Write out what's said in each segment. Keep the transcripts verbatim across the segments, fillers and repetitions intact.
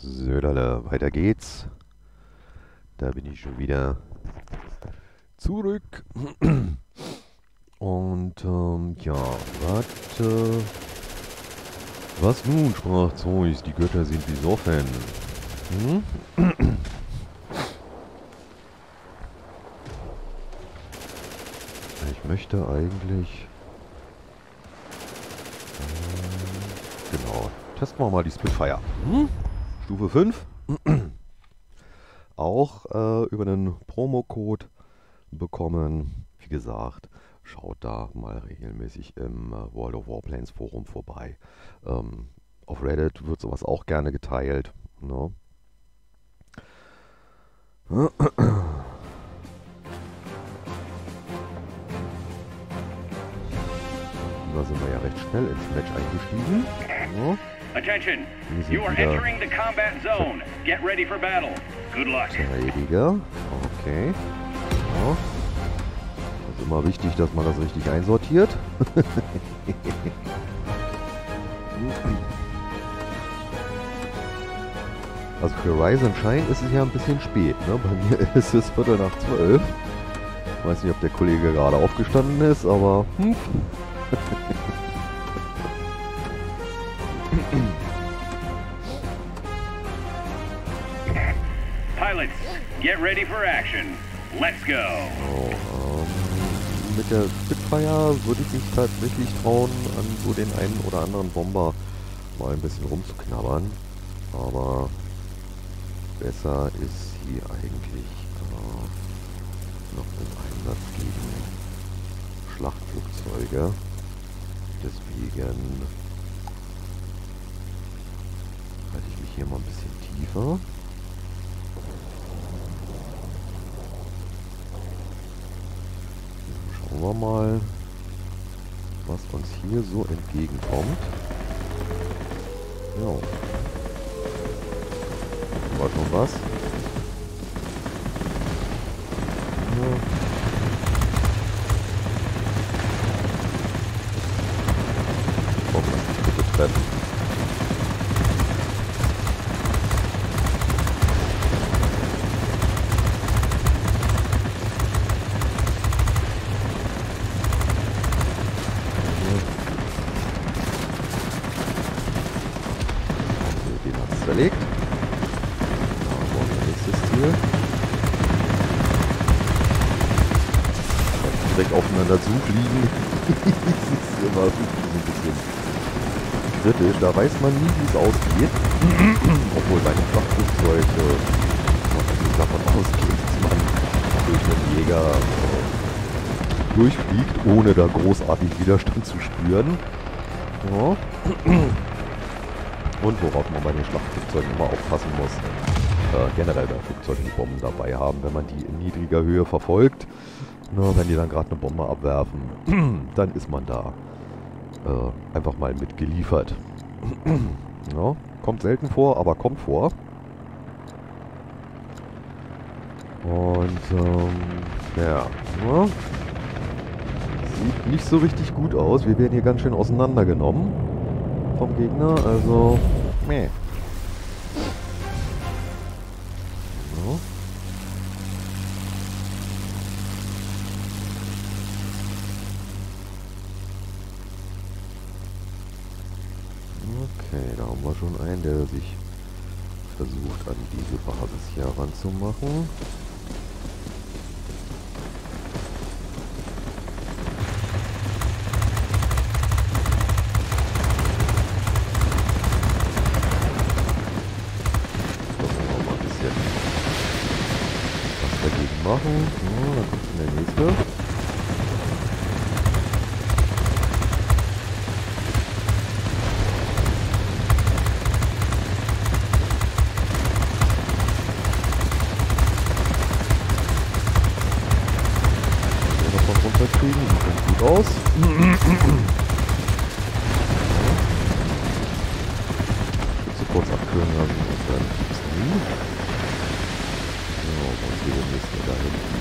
Söderle, weiter geht's. Da bin ich schon wieder zurück. Und ähm, ja, was, äh, was nun, sprach Zeus, die Götter sind besoffen. Hm? Ich möchte eigentlich... Äh, genau, testen wir mal die Spitfire. Hm? Stufe fünf. Auch äh, über einen Promocode bekommen. Wie gesagt, schaut da mal regelmäßig im äh, World of Warplanes Forum vorbei. Ähm, auf Reddit wird sowas auch gerne geteilt. Ne? Da sind wir ja recht schnell ins Match eingestiegen. Ja. Attention, you are entering the combat zone. Get ready for battle. Good luck. Verteidiger. Okay. Ja. Ist immer wichtig, dass man das richtig einsortiert. Also für Rise and Shine ist es ja ein bisschen spät. Ne? Bei mir ist es Viertel nach zwölf. Ich weiß nicht, ob der Kollege gerade aufgestanden ist, aber... Hm. Pilots, get ready for action. Let's go. So, ähm, mit der Spitfire würde ich mich tatsächlich trauen, an so den einen oder anderen Bomber mal ein bisschen rumzuknabbern. Aber besser ist sie eigentlich äh, noch im Einsatz gegen Schlachtflugzeuge. Deswegen halte ich mich hier mal ein bisschen tiefer. Schauen wir mal, was uns hier so entgegenkommt. Ja. War schon was? Ja. Komm, lass mich bitte treffen. Den hat es zerlegt. Direkt aufeinander zufliegen. Das ist immer so ein bisschen kritisch. Da weiß man nie, wie es ausgeht. Obwohl bei einem Schlachtflugzeug äh, man natürlich davon ausgeht, dass man durch einen Jäger äh, durchfliegt, ohne da großartig Widerstand zu spüren. Ja. Und worauf man bei den Schlachtflugzeugen immer aufpassen muss, äh, generell bei Flugzeugen die Bomben dabei haben, wenn man die in niedriger Höhe verfolgt. Na, wenn die dann gerade eine Bombe abwerfen, dann ist man da äh, einfach mal mitgeliefert. Ja, kommt selten vor, aber kommt vor. Und ähm, ja, ja, sieht nicht so richtig gut aus. Wir werden hier ganz schön auseinandergenommen vom Gegner, also meh. Ja. Okay, da haben wir schon einen, der sich versucht, an diese Basis hier ranzumachen. Da wollen wir mal ein bisschen was dagegen machen. Ja, dann kommt schon der nächste. Kriegen. Sieht ganz gut aus. Zu kurz abkühlen lassen und dann gibt's nie. So, was geht der nächste da hinten?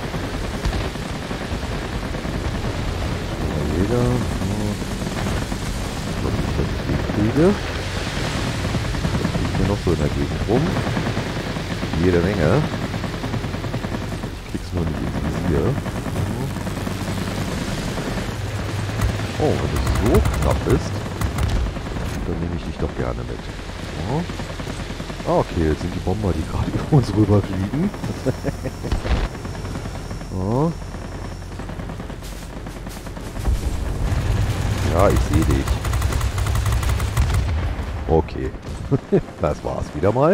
Der Jäger. Ich glaube nicht, dass ich den kriege. Das kriegt mir noch so in der Gegend rum? Jede Menge. Ich krieg's nur nicht ins Visier. Oh, wenn es so knapp ist, dann nehme ich dich doch gerne mit. Oh. Ah, okay, jetzt sind die Bomber, die gerade über uns rüberfliegen. Oh. Ja, ich sehe dich. Okay. Das war's wieder mal.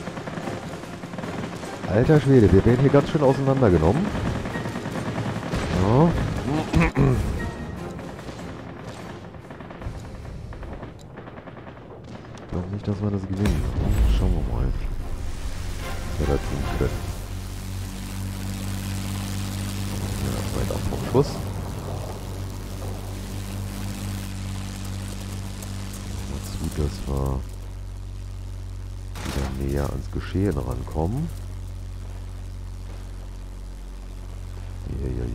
Alter Schwede, wir werden hier ganz schön auseinandergenommen. Ja. Ich glaube nicht, dass wir das gewinnen. Schauen wir mal, was wir da tun können. Ja, weit ab vom Schuss. Dazu, dass wir wieder näher ans Geschehen rankommen. Ja, ja,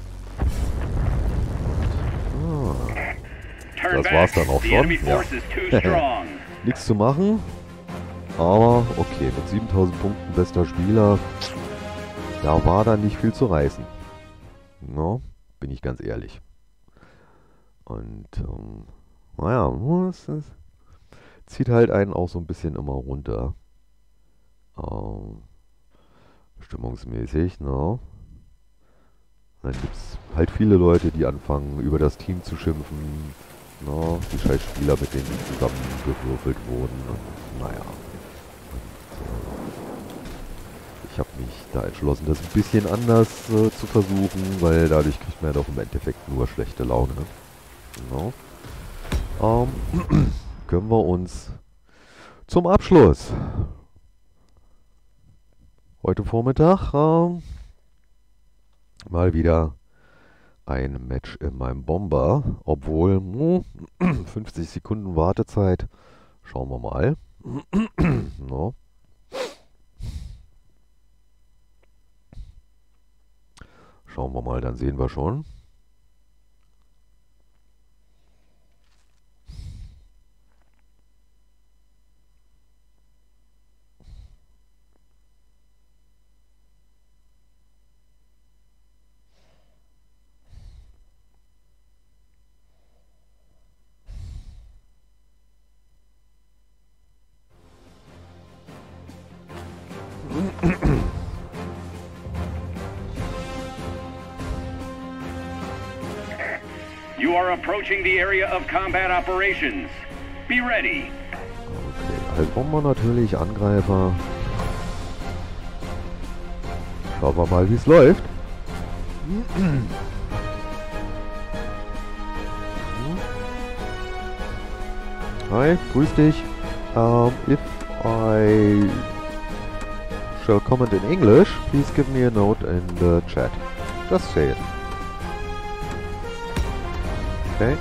ja. Ah. Das war's dann auch schon. Ja. Nichts zu machen. Aber okay, mit siebentausend Punkten bester Spieler, da war dann nicht viel zu reißen. No, bin ich ganz ehrlich. Und ähm, naja, es, es zieht halt einen auch so ein bisschen immer runter. Ähm, stimmungsmäßig, ne? Dann gibt es halt viele Leute, die anfangen, über das Team zu schimpfen. No, die scheiß Spieler, mit denen zusammengewürfelt wurden. Und, naja. Und, äh, ich habe mich da entschlossen, das ein bisschen anders äh, zu versuchen, weil dadurch kriegt man ja doch im Endeffekt nur schlechte Laune. No. Ähm, können wir uns zum Abschluss heute Vormittag ähm, mal wieder ein Match in meinem Bomber, obwohl hm, fünfzig Sekunden Wartezeit. Schauen wir mal. No. Schauen wir mal, dann sehen wir schon. You are approaching the area of combat operations. Be ready. Okay, als Bomber natürlich, Angreifer. Schauen wir mal, wie es läuft. Hi, grüß dich. Um, if I shall comment in English, please give me a note in the chat. Just say it. Okay.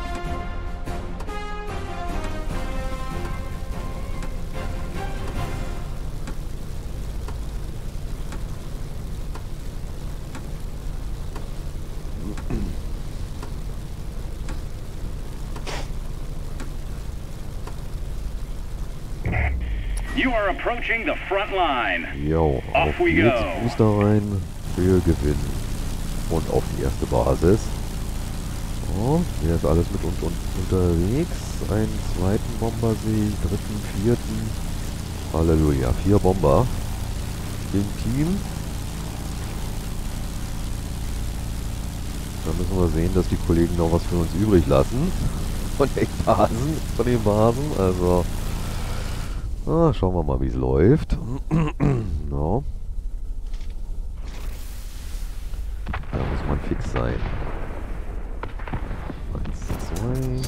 You are approaching the front line. Jo, Off auf we geht's, go. Booster rein, für Gewinn. Und auf die erste Basis. So, hier ist alles mit uns un unterwegs. Einen zweiten Bomber sehe ich, dritten, vierten. Halleluja, vier Bomber im Team. Da müssen wir sehen, dass die Kollegen noch was für uns übrig lassen. Von den Basen, von den Basen. Also, ah, schauen wir mal, wie es läuft. No. Da muss man fix sein. Eins, zwei. Eins,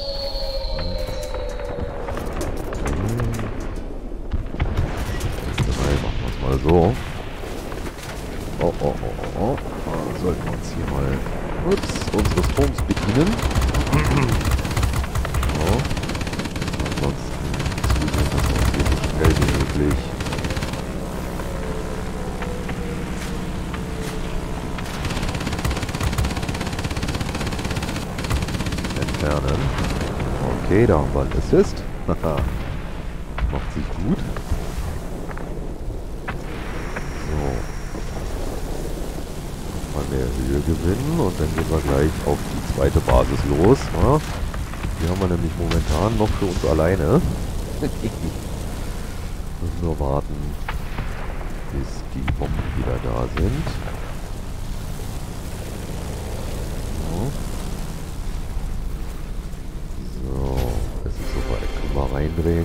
zwei. Drei, machen wir es mal so. Oh, oh, oh, oh, oh. Da sollten wir uns hier mal ups, unsere Stroms bedienen. So. Ansonsten zusehen, dass wir uns hier so schnell wie möglich entfernen. Okay, da haben wir einen Assist. Macht sich gut. mehr Höhe gewinnen und dann gehen wir gleich auf die zweite Basis los. Ja? Die haben wir nämlich momentan noch für uns alleine. Müssen nur warten, bis die Bomben wieder da sind. So, es ist soweit. Können wir reindrehen.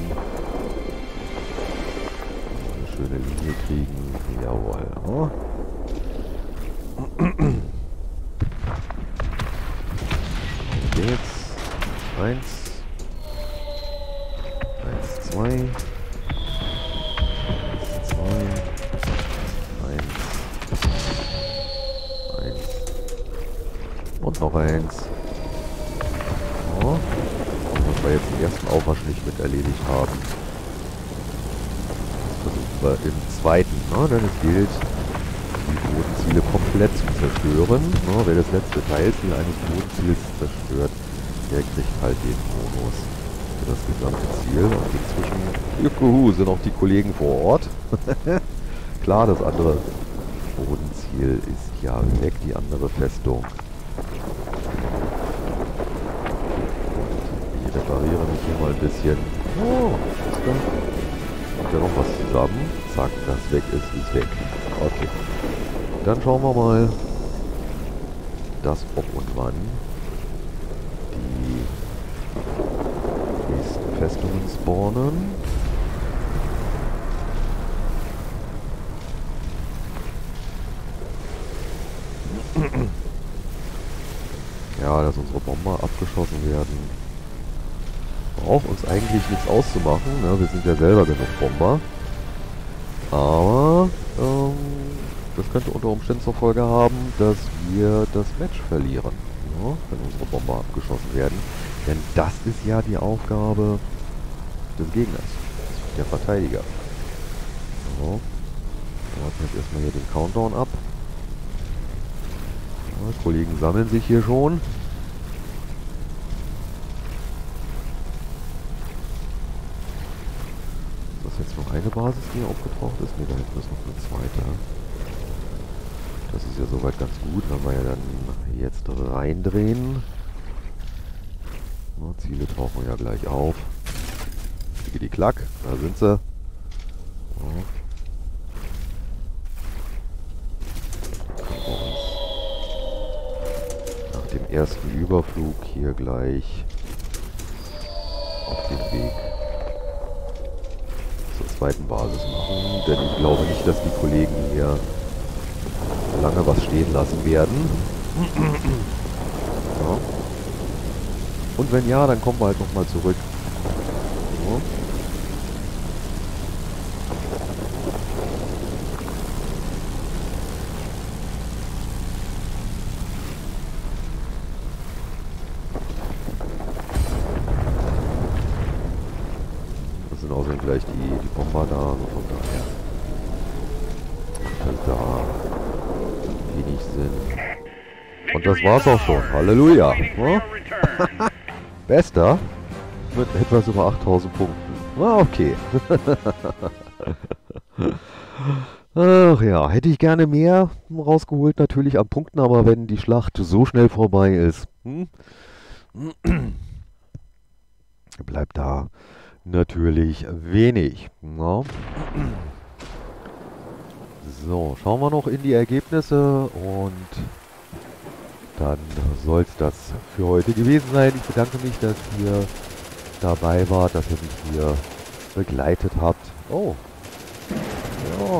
Eine schöne Linie kriegen. Jawohl. Oh. Und jetzt. Eins. Eins, zwei. Eins, zwei. Eins. Eins. Und noch eins. So. Und dass wir jetzt den ersten Aufwasch nicht mit erledigt haben. Das versuchen wir im zweiten. Ne? Denn es gilt, die Bodenziele komplett zu zerstören. Ne? Wer das letzte Teilziel eines Bodenziels zerstört, der kriegt halt den Bonus für das gesamte Ziel. Und inzwischen juhu, sind auch die Kollegen vor Ort. Klar, das andere Bodenziel ist ja weg, die andere Festung. Und ich repariere mich hier mal ein bisschen. Oh, ist da? Kommt ja noch was zusammen. Zack, das weg ist, ist weg. Okay. Dann schauen wir mal, dass ob und wann die nächsten Festungen spawnen. Ja, dass unsere Bomber abgeschossen werden. Braucht uns eigentlich nichts auszumachen. Ne? Wir sind ja selber genug Bomber. Aber ähm, das könnte unter Umständen zur Folge haben, dass wir das Match verlieren, ja, wenn unsere Bomber abgeschossen werden. Denn das ist ja die Aufgabe des Gegners, der Verteidiger. So. Wir warten jetzt erstmal hier den Countdown ab. Ja, Kollegen sammeln sich hier schon. Ist das jetzt noch eine Basis, die hier aufgetaucht ist? Ne, da hinten ist noch eine zweite. Das ist ja soweit ganz gut, wenn wir ja dann jetzt reindrehen. Na, Ziele tauchen ja gleich auf. Die Klack, da sind sie. Ja. Können wir uns nach dem ersten Überflug hier gleich auf den Weg zur zweiten Basis machen. Denn ich glaube nicht, dass die Kollegen hier lange was stehen lassen werden. Ja. Und wenn ja, dann kommen wir halt nochmal zurück. Ja. Das sind außerdem gleich die, die Bomber da, also von daher. Und da wenig Sinn. Und das war's auch schon. Halleluja. Ja? Bester. Mit etwas über achttausend Punkten. Ah, okay. Ach ja, hätte ich gerne mehr rausgeholt, natürlich an Punkten, aber wenn die Schlacht so schnell vorbei ist, hm, bleibt da natürlich wenig. Ja. So, schauen wir noch in die Ergebnisse und dann soll es das für heute gewesen sein. Ich bedanke mich, dass ihr dabei wart, dass ihr mich hier begleitet habt. Oh. Ja.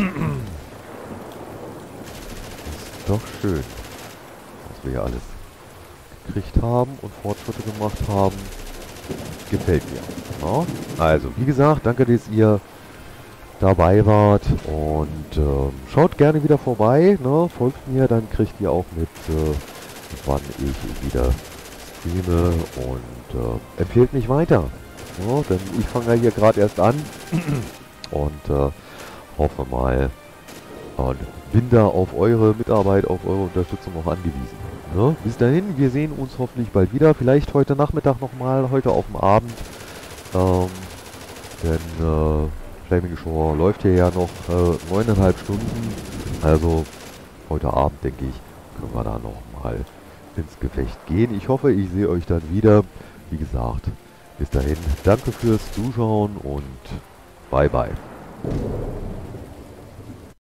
Ist doch schön, dass wir hier alles gekriegt haben und Fortschritte gemacht haben. Gefällt mir. Ja. Also, wie gesagt, danke, dass ihr dabei wart und äh, schaut gerne wieder vorbei, ne? Folgt mir, dann kriegt ihr auch mit, äh, wann ich wieder streame und äh, empfehlt mich weiter, ja? Denn ich fange ja hier gerade erst an und äh, hoffe mal und bin da auf eure Mitarbeit, auf eure Unterstützung auch angewiesen. Ne? Bis dahin, wir sehen uns hoffentlich bald wieder, vielleicht heute Nachmittag nochmal, heute auf dem Abend, ähm, denn äh, Flaming Shore läuft hier ja noch äh, neuneinhalb Stunden, also heute Abend denke ich, können wir da nochmal ins Gefecht gehen. Ich hoffe, ich sehe euch dann wieder. Wie gesagt, bis dahin, danke fürs Zuschauen und bye bye.